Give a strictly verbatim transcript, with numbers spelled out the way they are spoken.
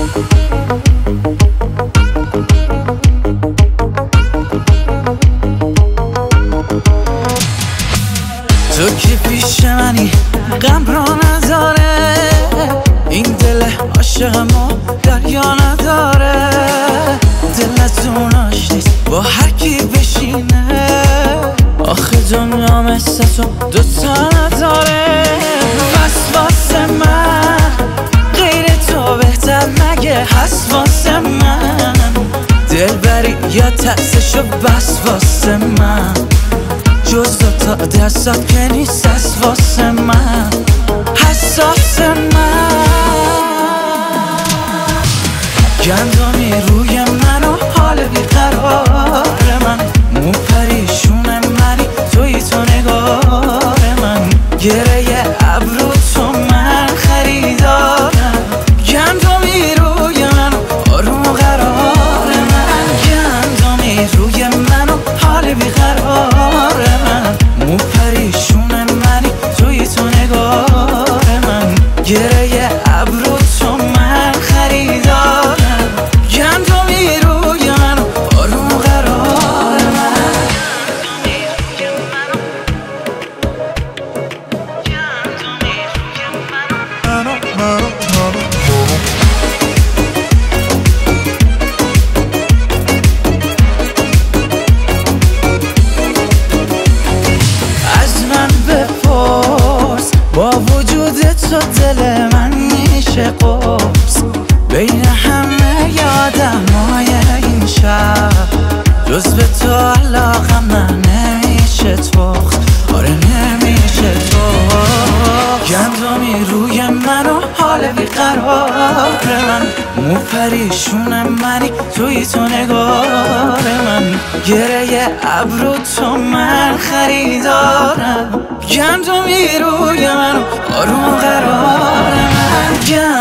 تو که پیش منی غم را نداره، این دل عاشقمو دریا نداره. دلتون آشنیست با هر کی بشینه، آخه دنیا مثل تو دوتا نداره. بس واسه من غیر تو بهتر مگه هست واسه من؟ دل بری یا ترسشو بس واسه من، جز دوتا دستات که نیست از واسه من، حساس من. گندمی روی من و حال بیقرار من، مو پریشون منی توی تو نگار من. گره ابرو تو من خریدارم، گندمی روی من و آروم و قرار من. گندمی روی من و حال بیقرار من، مو پریشون منی توی تو نگار من. گره ابرو تو من خریدارم، گندمی روی من و آروم و قرار من. از من بپرس با وجود تو دل من میشه قرص، بین همه آدمای این شهر جز به تو علاقم من نمیشه تخت، آره نمیشه تخت. گندمی روی من و حال بیقرار من، مو پریشونم منی توی تو نگار من. گره ابرو تو من خریدارم، گندمی روی من و آروم و قرار من.